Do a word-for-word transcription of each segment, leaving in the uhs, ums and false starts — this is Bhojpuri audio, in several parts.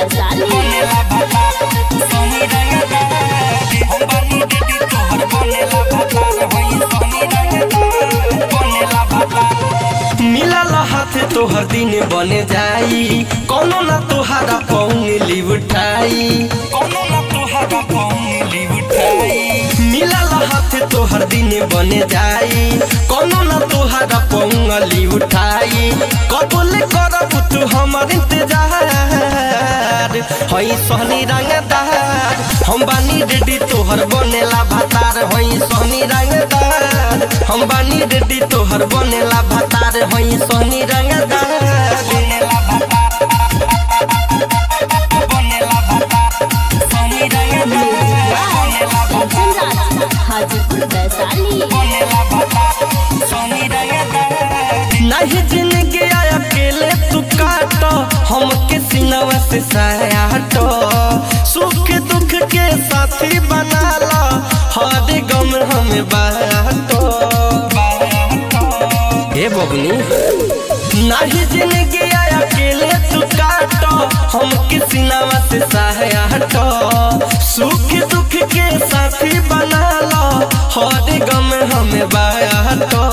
वैशाली। मिलल हाथ तोहर दिन बने जाई, कोनो ना तोहरा पौंगली उठाई, कोनो ना तोहरा पौंगली उठाई। मिलल हाथ तोहर दिन बने जाई, कोनो ना तोहरा पौंगली उठाई। कबूल करब तू हमर इंतजार, हई सोहनी रंगदार हम बानी रेडी तोहर बनेला भातार। हई सोहनी रंगदार हम बानी रेडी तोहर बनेला भातार। हई सोहनी रंगदार बनेला भातार, बनेला भातार, सोहनी रंगदार बनेला भातार। हाजीपुर वैशाली। बनेला भातार, सोहनी रंगदार। नहीं जिंदगी अकेले तू काटो, हमके सीनवा से सहाटो। सुख दुख के साथी बना ला, हर गम हमें बाटो। हे बबनी नहीं जिंदगी अकेले तू काटो, हमके सीनवा से सहाटो। सुख दुख के साथी बना ला, हर गम हमें बाटो।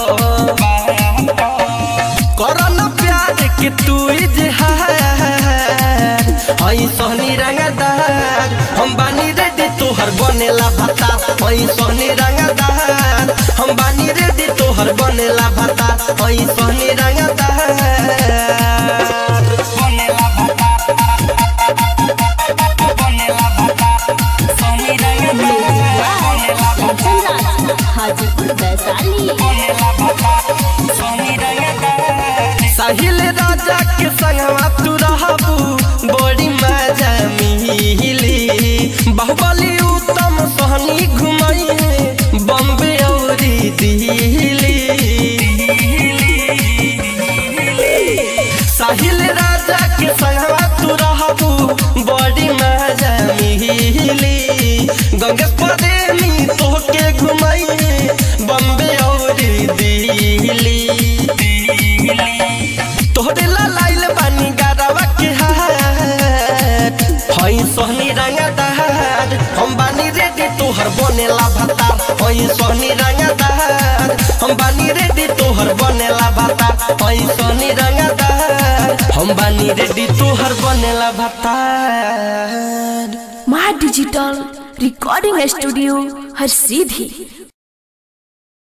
करना प्यार के तू इजहार, हई सोहनी रंगदार हम बानी रेडी तोहर बनेला भातार। हई सोहनी रंगदार हम बानी रेडी तोहर बनेला भातार। हई सोहनी रंगदार बनेला भातार, बनेला भातार, सोहनी रंगदार बनेला भातार। हाजीपुर वैशाली। बनेला भातार, सोहनी रंगदार। साहिल राजा के संगवा तू रहबू, बड़ी मजा मिली। बाहुबली उत्तम सोहनी घुमाई, बम्बे औरी दिल्ली। साहिल राजा के संगवा तू रहबू, बड़ी मजा मिली। गंगेश प्रेमी तोहके घुमाई, बम्बे औरी दिल्ली। तोहरे लाइल बानी गारवा के हाथ, हई सोहनी रंगदार हम बानी रेडी तोहर बनेला भातार। हई सोहनी रंगदार हम बानी रेडी तोहर बनेला भातार। हई सोहनी रंगदार हम बानी रेडी तोहर बनेला भातार। माँ डिजिटल रिकॉर्डिंग स्टूडियो हर सीधी।